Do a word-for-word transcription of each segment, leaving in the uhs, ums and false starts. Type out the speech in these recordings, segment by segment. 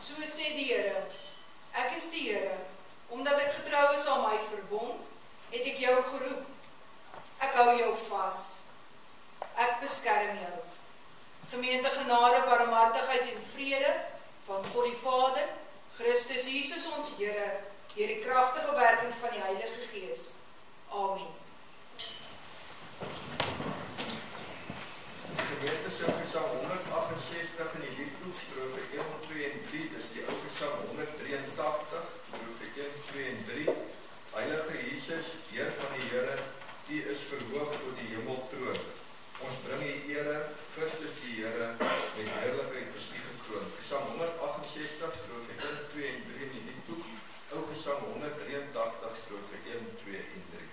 So sê die Here, ek is die Here, omdat ek getrou is aan my verbond, het ek jou geroep. Ek hou jou vas. Ek beskerm jou. Gemeente, genade, barmhartigheid en vrede van God die Vader, Christus Jesus ons Here, deur die kragtige werking van die Heilige Gees. Amen. Gemeente sing Gesang honderd agt en sestig in die liedboek, strofe een, twee en drie, dis die ou Gesang honderd drie en tagtig, strofe een, twee en drie. Heilige Jesus, Heer van die Here, U is verhoog tot die hemeltroon. Ons bring U ere, Christus die Here, met heerlikheid is U gekroon. Gesang honderd agt en sestig, strofe een, twee en drie in die liedboek, ou Gesang honderd drie en tagtig, strofe een, twee en drie.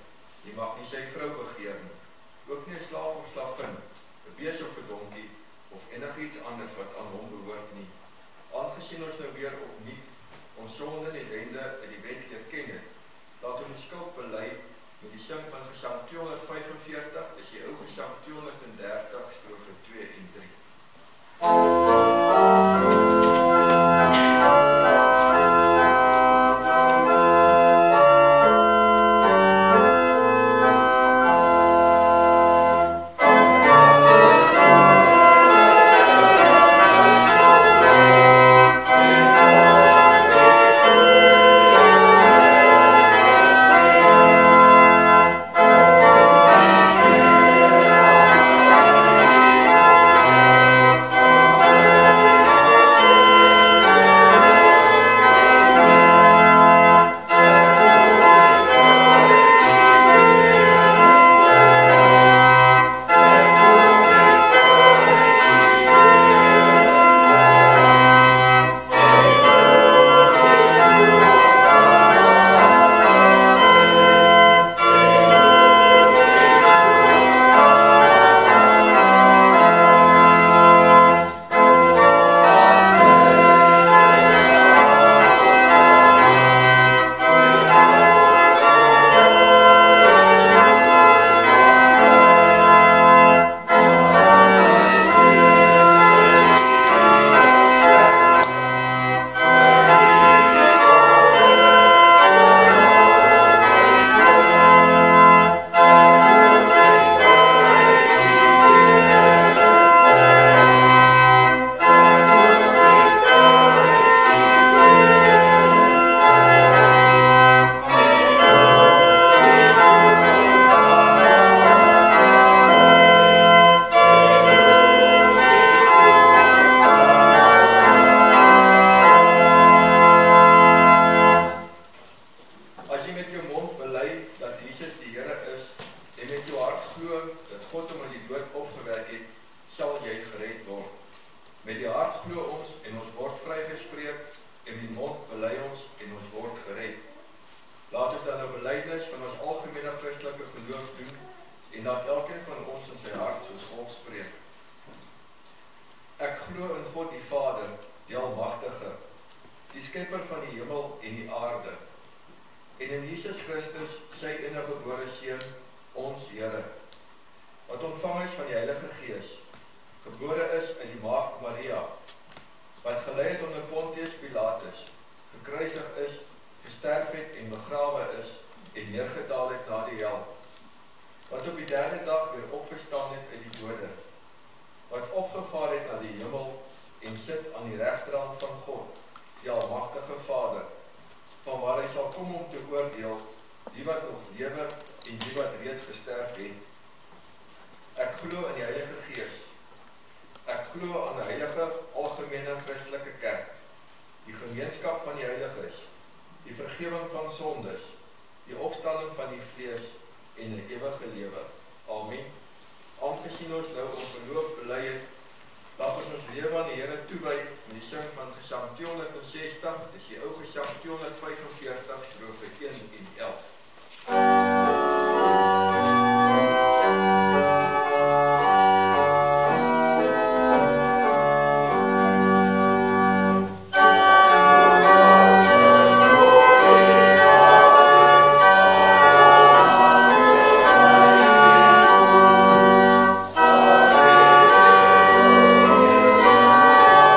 Ook nie 'n slaaf of slavin, 'n bees of 'n donkie of enigiets anders wat aan hom behoort nie. Aangesien ons nou weer opnuut ons sonde en ellende in die wet erken het, laat ons die skuld bely met die sing van Gesang tweehonderdvyfenveertig, dis die ou Gesang tweehonderddertig, strofe twee en drie.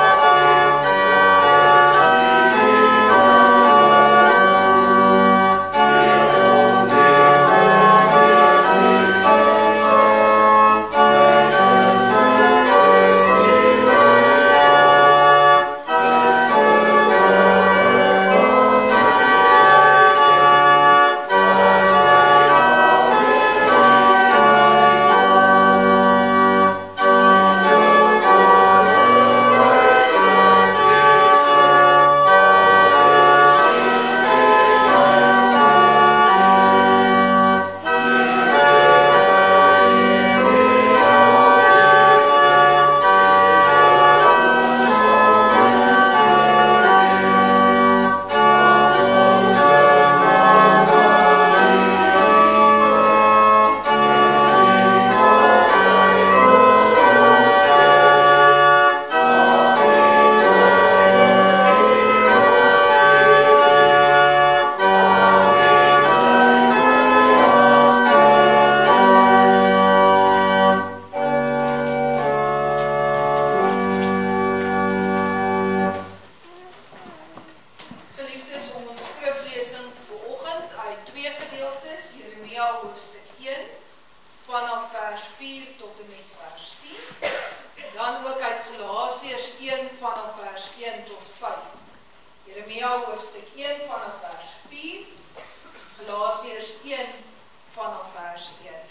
Thank vers vier tot en met vers tien. Dan ook uit Galasiërs een vanaf vers een tot vyf. Jeremia hoofstuk een vanaf vers vier. Galasiërs een vanaf vers een.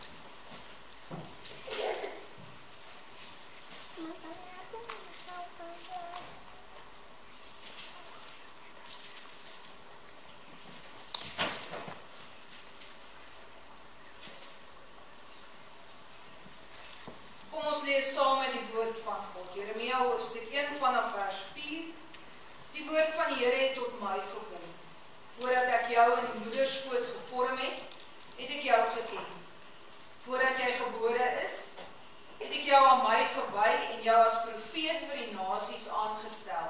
Kom ons lees saam met die woord van God. Jeremia hoofstuk een vanaf vers vier. Die woord van die Here het tot my gekom. Voordat ek jou in die moederskoot gevorm het, het ek jou geken. Voordat jy gebore is, het ek jou aan my gewy en jou as profeet vir die nasies aangestel.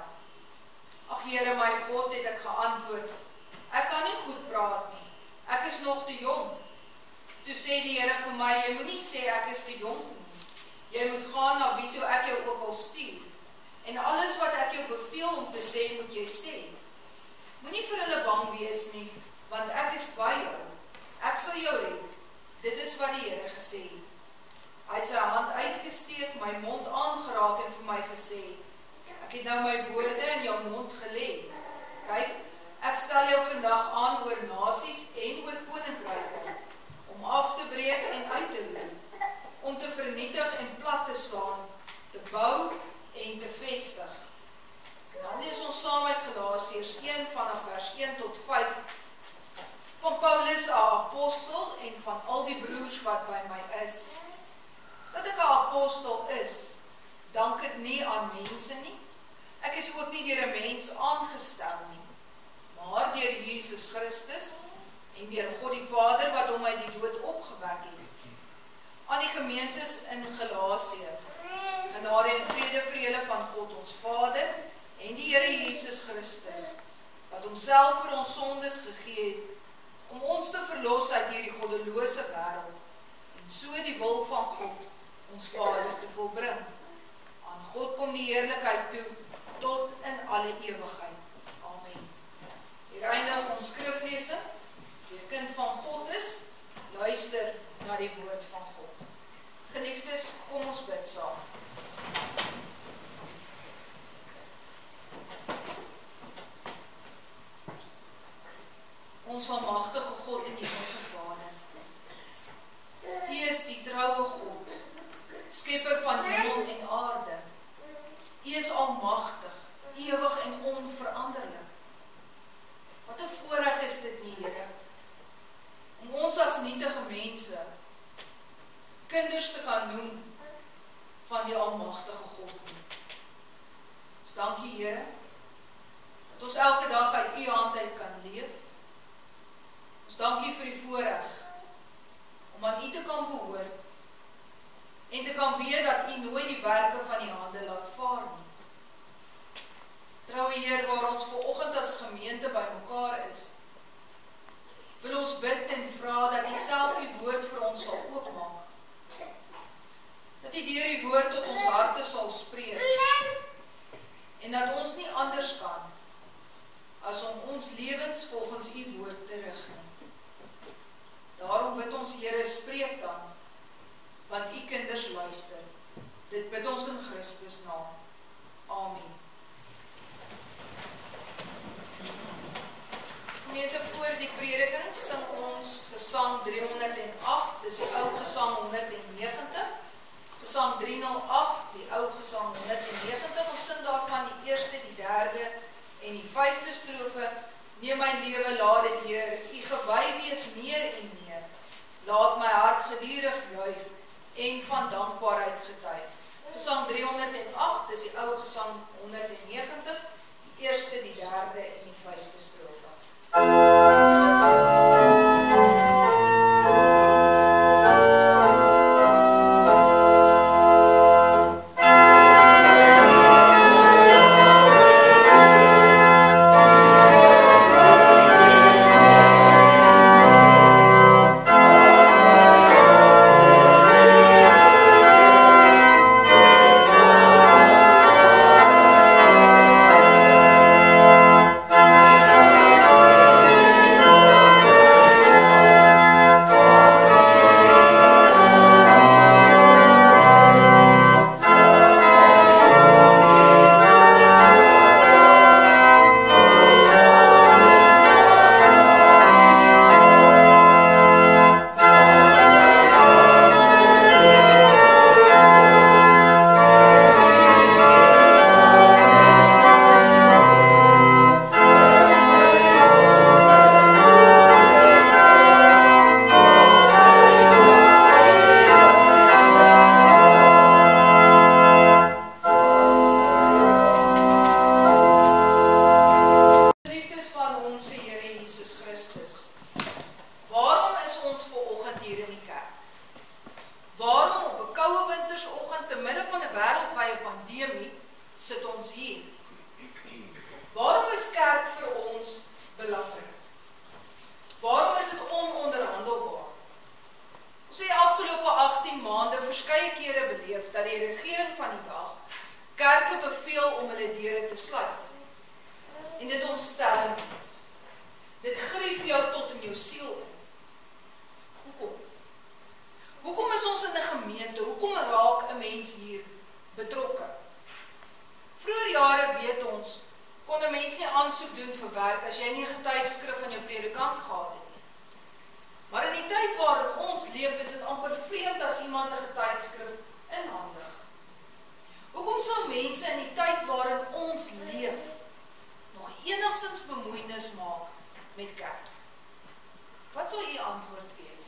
Ag Here my God, het ek geantwoord, ek kan nie goed praat nie, ek is nog te jong. Toe sê die Here vir my, jy moet nie sê ek is te jong nie. Jy moet gaan na wie toe ek jou ook al stuur. En alles wat ek jou beveel om te sê, moet jy sê. Moenie vir hulle bang wees nie, want ek is by jou. Ek sal jou red. Dit is wat die Here gesê het. Hy het sy hand uitgesteek, my mond aangeraak en vir my gesê, ek het nou my woorde in jou mond gelê. Kyk, ek stel jou vandag aan oor nasies en oor koninkryke, om af te breek en uit te roei, om te vernietig en plat te slaan, te bou en te vestig. Dan lees ons saam met Galasiërs een vanaf vers een tot vyf. Van Paulus, 'n apostel, en van al die broers wat by my is. Dat ek 'n apostel is, dank dit nie aan mense nie. Ek is ook nie deur 'n mens aangestel nie, maar deur Jesus Christus en deur God die Vader wat hom uit die dood opgewek het. Aan die gemeentes in Galasië, genade en vrede vir julle van God ons Vader en die Here Jesus Christus, wat homself vir ons sondes gegee het, om ons te verlos uit hierdie goddelose wêreld, en so die wil van God, ons Vader, te volbring. Aan God kom die heerlikheid toe, tot in alle ewigheid. Amen. Hier eindig ons skriflesing. Wie 'n kind van God is, luister na die woord van God. Geliefdes, kom ons bid saam. Ons almagtige God en Hemelse Vader, U is die troue God, skepper van hemel en aarde. U is almagtig, ewig en onveranderlik. Wat 'n voorreg is dit nie, Here, om ons as nietige mense kinders te kan noem van die almagtige God. Ons dank U, Here, dat ons elke dag uit U hand uit kan leef. Ons dank U vir die voorreg om aan U te kan behoort en te kan weet dat U nooit die werke van die hande laat vaar nie. Troue Heer, waar ons vanoggend as gemeente by mekaar is, wil ons bid en vra dat U self U woord vir ons sal oopmaak. Dat U deur die woord tot ons harte sal spreek en dat ons nie anders kan as om ons lewens volgens U woord te rig nie. Daarom bid ons, Here, spreek dan, want U kinders luister. Dit bid ons in Christus naam. Amen. Gemeente, voor die prediking sing ons Gesang driehonderd agt, dis die ou Gesang honderdnegentig. Gesang driehonderd agt, die ou Gesang honderdnegentig. Ons sing daarvan die eerste, die derde en die vyfde strofe. Neem my lewe, laat dit, Heer, U gewy wees meer en meer. Laat my hart gedurig juig en van dankbaarheid getuig. Gesang driehonderd agt, dis die ou Gesang honderdnegentig, die eerste, die derde en die vyfde strofe. Thank te midde van 'n wêreldwye pandemie sit ons hier. Waarom is kerk vir ons belangrik? Waarom is dit ononderhandelbaar? Ons het die afgelope agttien maande verskeie kere beleef dat die regering van die dag kerke beveel om hulle deure te sluit. En dit ontstel 'n mens. Dit grief jou tot in jou siel in. Hoekom? Hoekom is ons in 'n gemeente? Hoekom raak 'n mens hier betrokke? Vroeger jare weet ons, kon 'n mens nie aansoek doen vir werk as jy nie 'n getuigskrif van jou predikant gehad het nie. Maar in die tyd waarin ons leef, is dit amper vreemd as iemand 'n getuigskrif inhandig. Hoekom sal mense in die tyd waarin ons leef nog enigstens bemoeienis maak met kerk? Wat sal u antwoord wees?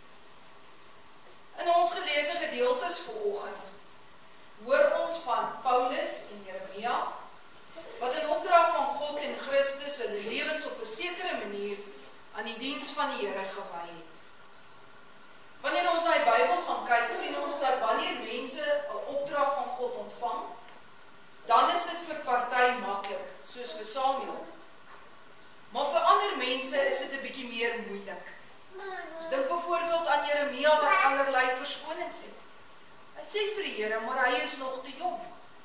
In ons geleesde gedeeltes vanoggend hoor ons van Paulus en Jeremia, wat in opdrag van God en Christus hulle lewens op 'n sekere manier aan die diens van die Here gewy het. Wanneer ons na die Bybel gaan kyk, sien ons dat wanneer mense 'n opdrag van God ontvang, dan is dit vir party maklik, soos vir Samuel. Maar vir ander mense is dit 'n bietjie meer moeilik. Ons dink byvoorbeeld aan Jeremia wat allerlei verskonings het. Hy sê vir die Here, maar hy is nog te jong.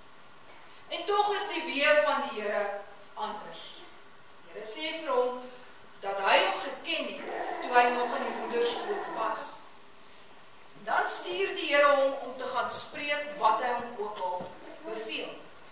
En tog is die weë van die Here anders. Die Here sê vir hom dat hy hom geken het toe hy nog in die moederskoot was. En dan stuur die Here hom om te gaan spreek wat hy hom ook al beveel.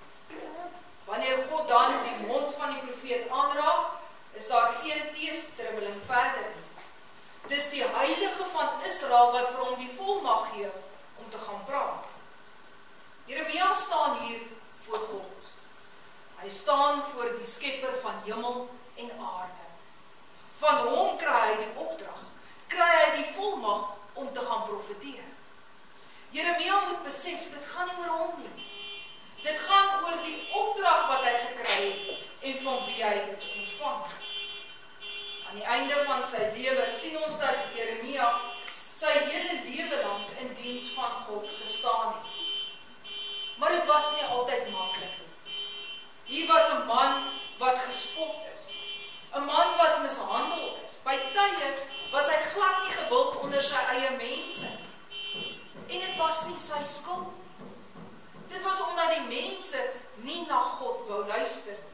Wanneer God dan die mond van die profeet aanraak, is daar geen teestribbeling verder nie. Dis die heilige van Israel wat vir hom die volmag gee om te gaan praat. Jeremia staan hier voor God. Hy staan voor die skepper van hemel en aarde. Van hom kry hy die opdrag, kry hy die volmag om te gaan profeteer. Jeremia moet besef, dit gaan nie oor hom nie. Dit gaan oor die opdrag wat hy gekry het en van wie hy dit ontvang. Aan die einde van sy lewe sien ons dat Jeremia sy hele lewe lank in diens van God gestaan het. Maar dit was nie altyd maklik nie. Hier was 'n man wat gespot is. 'n Man wat mishandel is. By tye was hy glad nie gewild onder sy eie mense. En dit was nie sy skuld. Dit was omdat die mense nie na God wou luister nie.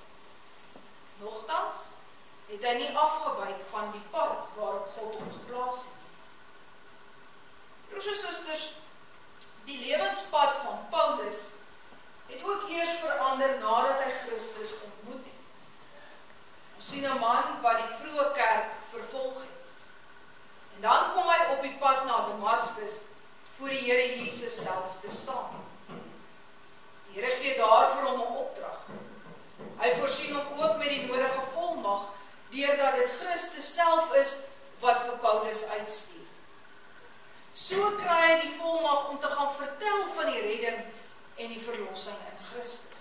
Nogtans het hy nie afgewyk van die pad waarop God hom geplaas het. Broers en susters, die lewenspad van Paulus het ook eers verander nadat hy Christus ontmoet het. Ons sien 'n man wat die vroeë kerk vervolg het. En dan kom hy op die pad na Damaskus voor die Here Jesus self te staan. Die Here gee daar vir hom 'n opdrag. Hy voorsien hom ook met die nodige volmag, deurdat dit Christus self is wat vir Paulus uitstuur. So kry hy die volmag om te gaan vertel van die redding en die verlossing in Christus.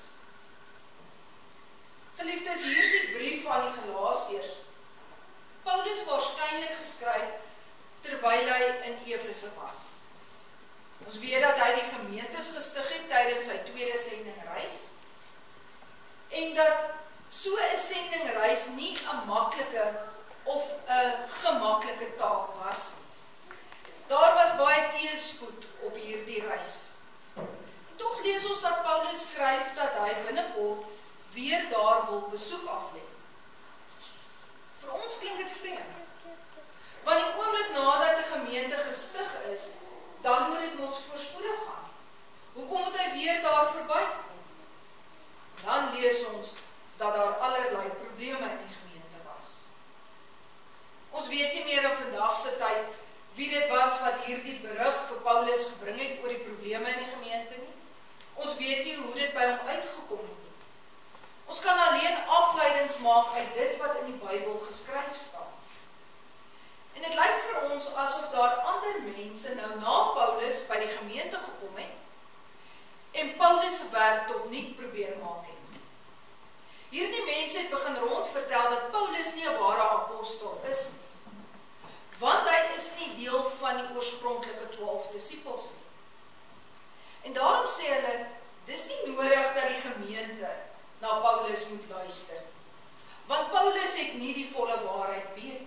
Geliefdes, hierdie brief aan die Galasiërs, Paulus waarskynlik geskryf terwyl hy in Efese was. Ons weet dat hy die gemeentes gestig het tydens sy tweede sendingreis, en dat so 'n sendingreis nie 'n maklike of 'n gemaklike taak was. Daar was baie teenspoed op hierdie reis. En tog lees ons dat Paulus skryf dat hy binnekort weer daar wil besoek aflê. Vir ons klink dit vreemd. Want die oomblik nadat 'n gemeente gestig is, dan moet dit mos voorspoedig gaan. Hoekom moet hy weer daar verbykom? Dan lees ons dat daar allerlei probleme in die gemeente was. Ons weet nie meer in vandag se tyd wie dit was wat hierdie berig vir Paulus gebring het oor die probleme in die gemeente nie. Ons weet nie hoe dit by hom uitgekom het nie. Ons kan alleen afleidings maak uit dit wat in die Bybel geskryf staan. En dit lyk vir ons asof daar ander mense nou na Paulus by die gemeente gekom het en Paulus se werk tot niet probeer maak het. Hierdie mense het begin rondvertel dat Paulus nie 'n ware apostel is nie, want hy is nie deel van die oorspronklike twaalf disippels nie. En daarom sê hulle, dis nie nodig dat die gemeente na Paulus moet luister. Want Paulus het nie die volle waarheid weet.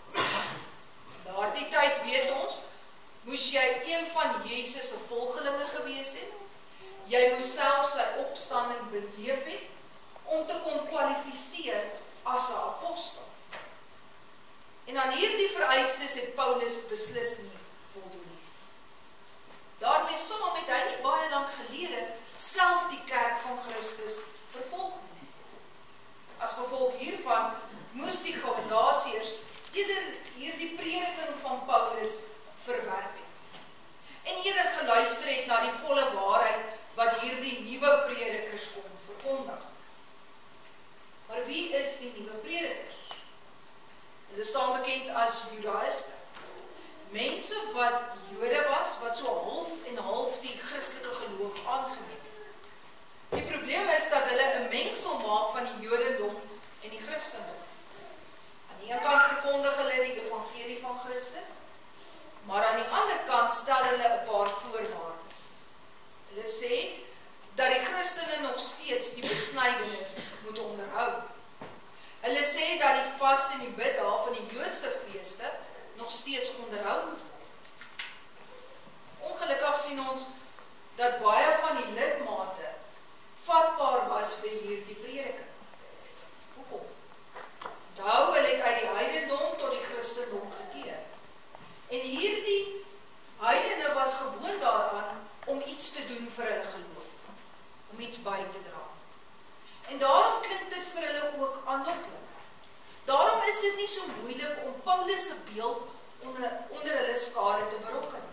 Daardie tyd weet ons, moes jy een van Jesus se volgelinge gewees het, jy moes self sy opstanding beleef het, om te kon kwalifiseer as 'n apostel. En aan hierdie vereistes het Paulus beslis nie voldoen nie. Daarmee saam het hy nie baie lank gelede self die kerk van Christus vervolg nie. As gevolg hiervan moes die Galasiërs eerder hierdie prediking van Paulus verwerp het. En eerder geluister het na die volle waarheid wat hierdie nuwe predikers kom verkondig. Maar wie is die nuwe predikers? Hulle staan bekend as Judaïste. Mense wat Jode was, wat so half en half die Christelike geloof aangeneem het. Die probleem is dat hulle 'n mengsel maak van die Jodendom en die Christendom. Aan die een kant verkondig hulle die evangelie van Christus, maar aan die ander kant stel hulle 'n paar voorwaardes. Hulle sê dat die Christene nog steeds die besnydenis moet onderhou. Hulle sê dat die vas en die bid daar van die Joodse feeste nog steeds onderhou moet word. Ongelukkig sien ons dat baie van die lidmate vatbaar was vir hierdie prediking. Hoekom? Onthou, hulle het uit die heidendom tot die Christendom gekeer. En hierdie heidene was gewoond daaraan om iets te doen vir hulle geloof, om iets by te dra. En daarom klink dit vir hulle ook aanloklik. Daarom is dit nie so moeilik om Paulus se beeld onder, onder hulle skare te berokken.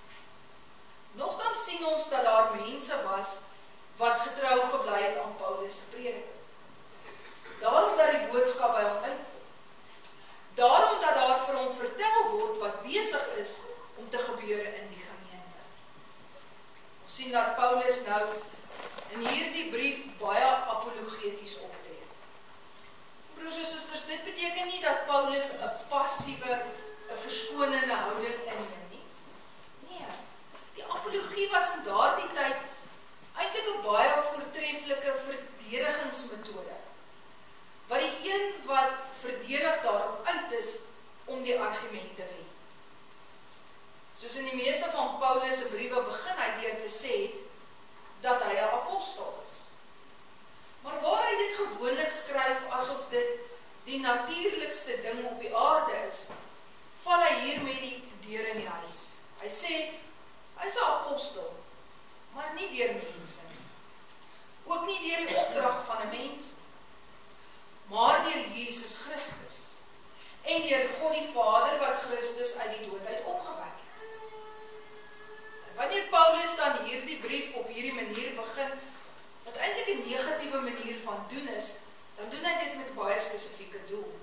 Nogtans sien ons dat daar mense was wat getrou gebly het aan Paulus se prediking. Daarom dat die boodskap by hom uitkom. Daarom dat daar vir hom vertel word wat besig is om te gebeur in die gemeente. Ons sien dat Paulus nou in hierdie brief baie apologeties optree. Broers en susters, dit beteken nie dat Paulus 'n passiewe, 'n verskonende houding inneem nie. Nee, die apologie was in daardie tyd eintlik 'n baie voortreffelike verdedigingsmetode, wat die een wat verdedig daarop uit is om die argument te wen. Soos in die meeste van Paulus se briewe begin hy deur te sê dat hy 'n apostel is. Maar waar hy dit gewoonlik skryf asof dit die natuurlikste ding op die aarde is, val hy hier met die deur in die huis. Hy sê, hy is 'n apostel, maar nie deur mense nie. Ook nie deur die opdrag van 'n mens nie, maar deur Jesus Christus en deur God die Vader wat Christus uit die dood uit opgewek het. En wanneer Paulus dan hierdie brief op hierdie manier begin, wat eintlik 'n negatiewe manier van doen is, dan doen hy dit met baie spesifieke doel.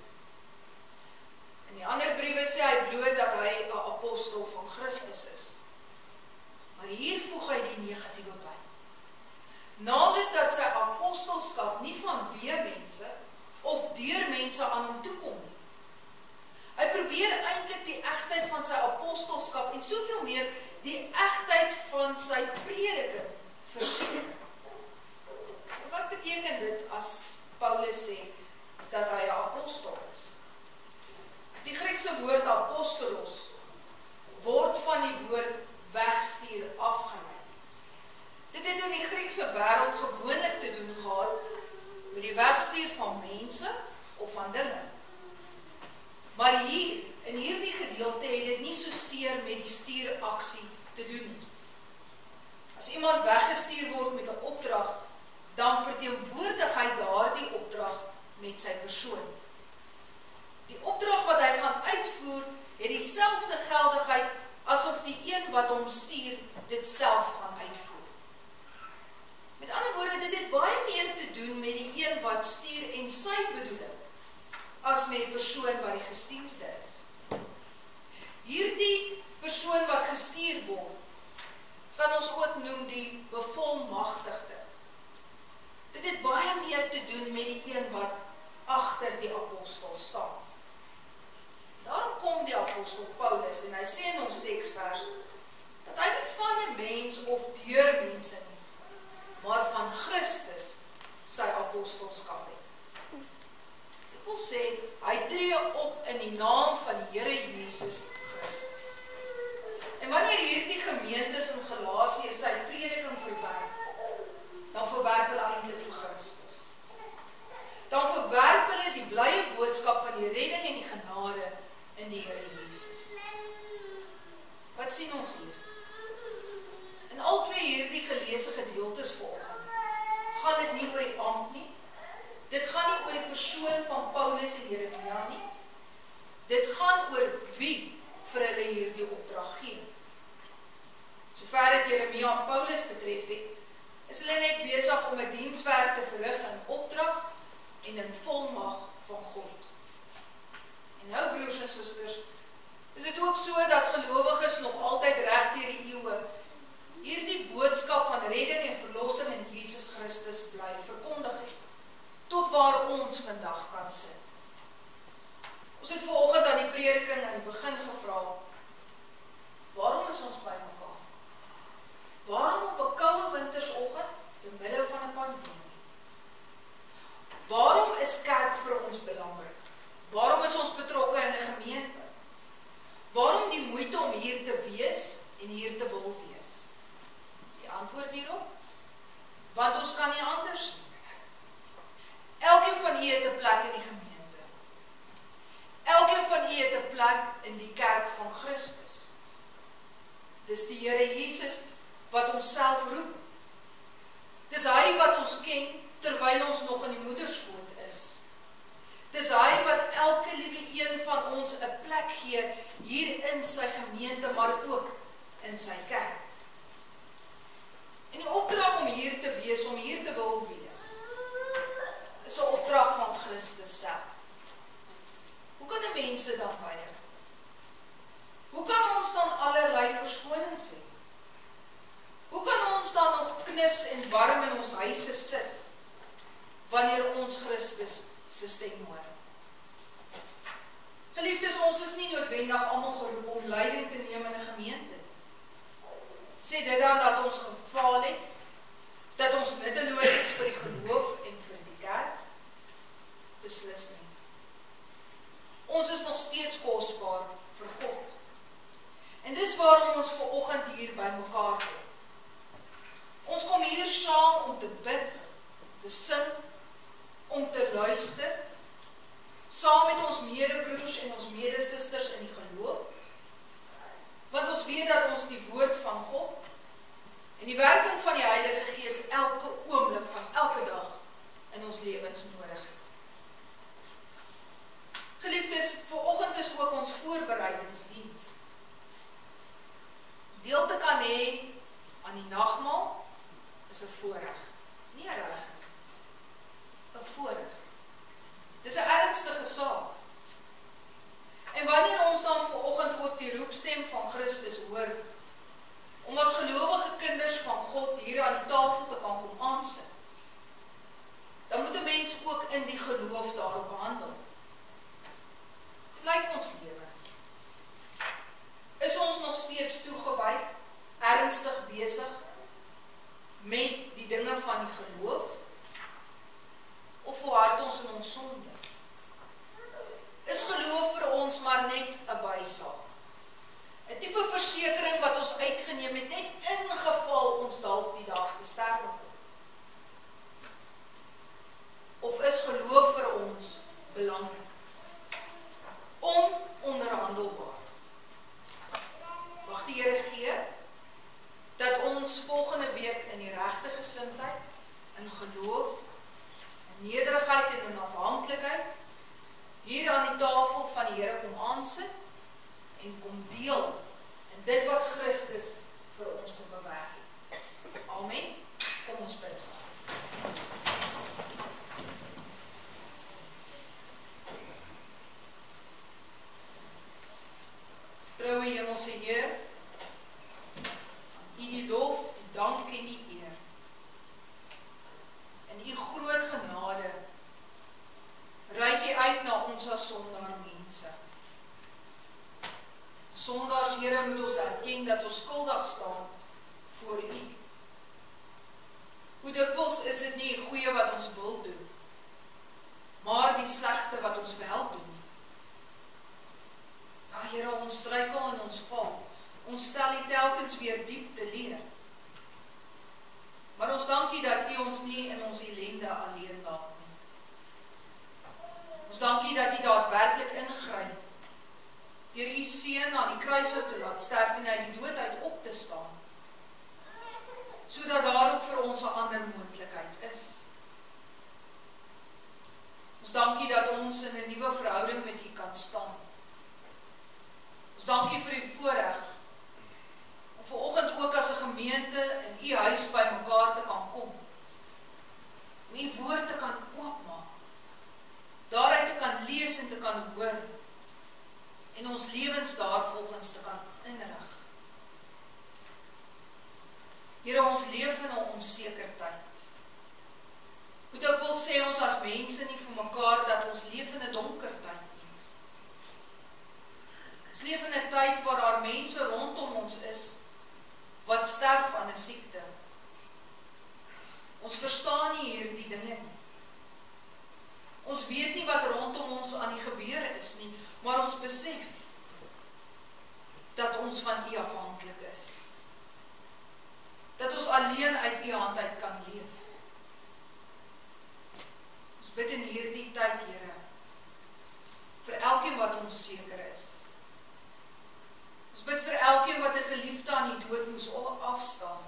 In die ander briewe sê hy bloot dat hy 'n apostel van Christus is. Maar hier voeg hy die negatiewe by. Naamlik dat sy apostelskap nie vanweë mense of deur mense aan hom toekom nie. Hy probeer eintlik die egtheid van sy apostelskap en soveel meer die egtheid van sy prediking verseker. Wat beteken dit as Paulus sê dat hy 'n apostel is? Die Griekse woord apostolos word van die woord wegstuur afgelei. Dit het in die Griekse wêreld gewoonlik te doen gehad met die wegstuur van mense of van dinge. Maar hier, in hierdie gedeelte, het dit nie so seer met die stuuraksie te doen nie. As iemand weggestuur word met 'n opdrag, dan verteenwoordig hy daardie opdrag met sy persoon. Die opdrag wat hy gaan uitvoer, het dieselfde geldigheid asof die een wat hom stuur, dit self gaan uitvoer. Met ander woorde, dit het baie meer te doen met die een wat stuur en sy bedoeling, as met die persoon wat die gestuurde is. Hierdie persoon wat gestuur word, kan ons ook noem die bevolmagtigde. Dit het baie meer te doen met die een wat agter die apostel staan. Daarom kom die apostel Paulus en hy sê in ons teksvers dat hy nie van 'n mens of deur mense nie, maar van Christus sy apostelskap het. Ek wil sê, hy tree op in die naam van die Here Jesus Christus. En wanneer hierdie gemeentes in Galasië sy prediking verwerp, dan verwerp hulle eintlik vir Christus. Dan verwerp hulle die blye boodskap van die redding en die genade in die Here Jesus. Wat sien ons hier? In al twee hierdie geleese gedeeltes vanoggend, gaan dit nie oor die ambt nie. Dit gaan nie oor die persoon van Paulus en Jeremia nie. Dit gaan oor wie vir hulle hierdie opdrag gee. Sover dit Jeremia en Paulus betref het, is hulle net besig om 'n dienswerk te verrig in opdrag en in volmag van God. En nou, broers en susters, is dit ook so dat gelowiges nog altyd reg deur die eeue hierdie boodskap van redding en verlossing in Jesus Christus bly verkondig het, tot waar ons vandag kan sit. Ons het vanoggend aan die prediking aan die begin gevra, waarom is ons by mekaar? Waarom op 'n koue wintersoggend te midde van 'n pandemie? Waarom is kerk vir ons belangrik? Waarom is ons betrokke in 'n gemeente? Waarom die moeite om hier te wees en hier te wil wees? Die antwoord hierop? Want ons kan nie anders nie. Elkeen van u het 'n plek in die gemeente. Elkeen van u het 'n plek in die kerk van Christus. Dis die Here Jesus wat ons self roep. Dis hy wat ons ken terwyl ons nog in die moederskoot is. Dis hy wat elke liewe een van ons 'n plek gee hier in sy gemeente, maar ook in sy kerk. En die opdrag om hier te wees, om hier te wil wees, is 'n opdrag van Christus self. Hoe kan 'n mens dit dan weier? Hoe kan ons dan allerlei verskonings hê? Hoe kan ons dan nog knus en warm in ons huise sit, wanneer ons Christus se stem hoor? Geliefdes, ons is nie noodwendig almal geroep om leiding te neem in 'n gemeente. Sê dit dan dat ons gefaal het, dat ons nutteloos is vir die geloof en vir die kerk? Beslis nie. Ons is nog steeds kosbaar vir God. En dis waarom ons vanoggend hier by mekaar kom. Ons kom hier saam om te bid, te sing, om te luister, saam met ons medebroers en ons medesusters in die geloof, want ons weet dat ons die woord van God en die werking van die Heilige Gees elke oomblik van elke dag in ons lewens nodig het. Geliefdes, vanoggend is ook ons voorbereidingsdiens. Deel te kan hê aan die nagmaal is 'n voorreg, nie 'n reg nie. 'n Voorreg. Dis 'n ernstige saak. En wanneer ons dan vanoggend ook die roepstem van Christus hoor, om as gelowige kinders van God hier aan die tafel te kan kom aansit, dan moet 'n mens ook in die geloof daarop handel. Lyk ons lewens? Is ons nog steeds toegewy, ernstig besig met die dinge van die geloof? Of volhard ons in ons sonde? Is geloof vir ons maar net 'n bysaak? 'n tipe versekering wat ons uitgeneem het, net in geval ons dalk die dag te sterwe kom? Of is geloof vir ons belangrik? Ononderhandelbaar. Mag die Here gee dat ons volgende week in die regte gesindheid, in geloof, in nederigheid en in afhanklikheid hier aan die tafel van die Here kom aansit en kom deel in dit wat Christus vir ons kom bewerk het. Amen. Kom ons bid saam. Troue Hemelse Heer, U die lof, die dank en die eer. In U groot genade reik U uit na ons as sondaar mense. Sondaars, Here, moet ons erken dat ons skuldig staan voor U. Hoe dikwels is dit nie die goeie wat ons wil doen, maar die slegte wat ons wel doen. Ja, Here, ons struikel en ons val. Ons stel U telkens weer diep te leer. Maar ons dankie dat U ons nie in ons ellende alleen laat nie. Ons dankie dat U daadwerklik ingryp, deur U seun aan die kruis uit te laat sterf en uit die dood uit op te staan, sodat daar ook vir ons 'n ander moontlikheid is. Ons dankie dat ons in 'n nuwe verhouding met U kan staan. Ons dankie vir U voorreg om vanoggend ook as 'n gemeente in U huis by mekaar te kan kom, om U woord te kan oopmaak, daaruit te kan lees en te kan hoor, en ons lewens daarvolgens te kan inrig. Here, ons leef in 'n onseker tyd. Hoe dikwels sê ons as mense nie vir mekaar dat ons leef in 'n donker tyd nie. Ons leef in 'n tyd waar daar mense rondom ons is wat sterf aan 'n siekte. Ons verstaan nie hierdie dinge nie. Ons weet nie wat rondom ons aan die gebeure is nie, maar ons besef dat ons van U afhanklik is. Dat ons alleen uit U hand uit kan leef. Ons bid in hierdie tyd, Here, vir elkeen wat onseker is. Ons bid vir elkeen wat 'n geliefde aan die dood moes afstaan.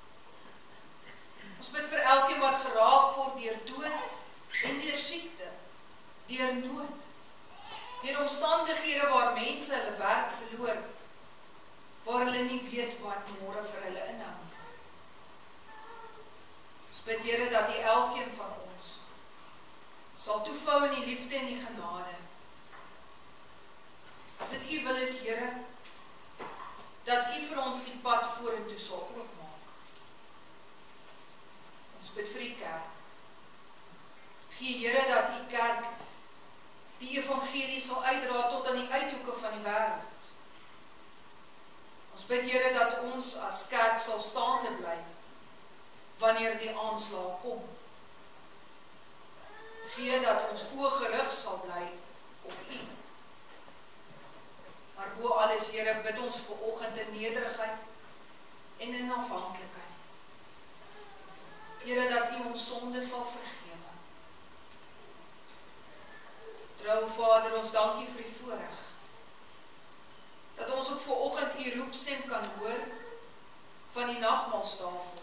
Ons bid vir elkeen wat geraak word deur dood en deur siekte, deur nood, deur omstandighede waar mense hulle werk verloor, waar hulle nie weet wat môre vir hulle inhou. Ons bid, Here, dat U elkeen van ons sal toevou in die liefde en die genade. As dit U wil is, Here, dat U vir ons die pad vorentoe sal oopmaak. Ons bid vir U kerk. Gee, Here, dat U kerk die evangelie sal uitdra tot aan die uithoeke van die wêreld. Ons bid, Here, dat ons as kerk sal staande bly wanneer die aanslag kom. Gee dat ons oë gerig sal bly op U. Maar bo alles, Here, bid ons vanoggend in nederigheid en in afhanklikheid. Here, dat U ons sonde sal vergewe. Trou Vader, ons dankie vir U voorreg, dat ons ook vanoggend U roepstem kan hoor van die nagmaalstafel.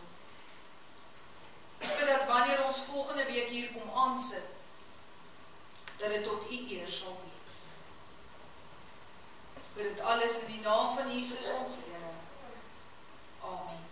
Ek bid dat wanneer ons volgende week hier kom aansit, dat dit tot U eer sal wees. Ek bid dit alles in die naam van Jesus ons Here. Amen.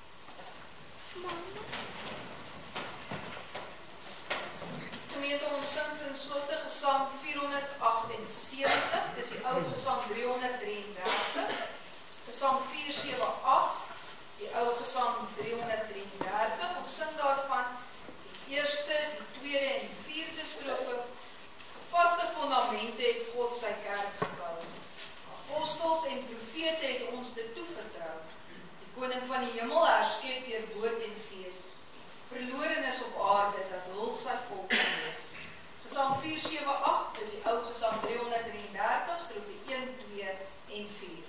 Gemeente, ons sing ten slotte gesang vierhonderd agtensewentig, dis die ou gesang driehonderd drieëndertig, gesang vier sewe agt, die ou gesang driehonderd drieëndertig, ons sing daarvan die eerste, die tweede en die vierde strofe. Vaste fondamente het God sy kerk gebou. Apostels en profete het ons dit toevertrou. Die koning van die hemel herskep deur woord en gees. Verlorenes op aarde, dat hul sy volk kan wees. Gesang vier sewe agt, dis die ou gesang driehonderd drieëndertig, strofe een, twee en vier.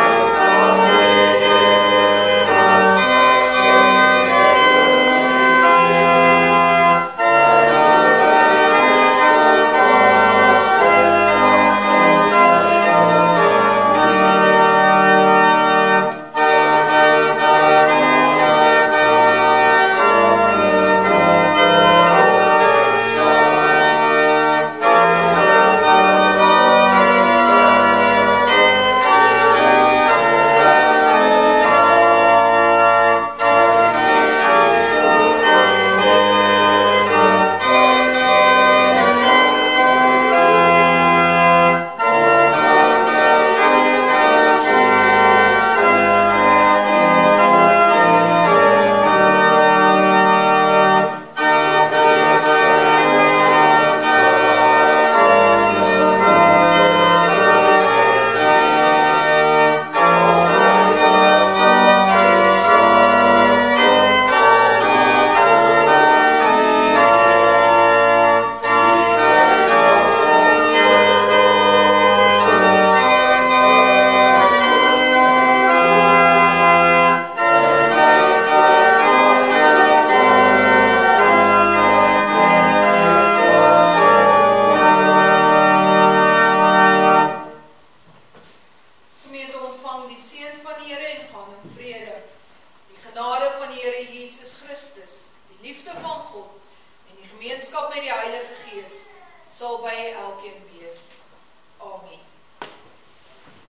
Thank genade van die Here Jesus Christus, die liefde van God en die gemeenskap met die Heilige Gees sal by elkeen wees. Amen.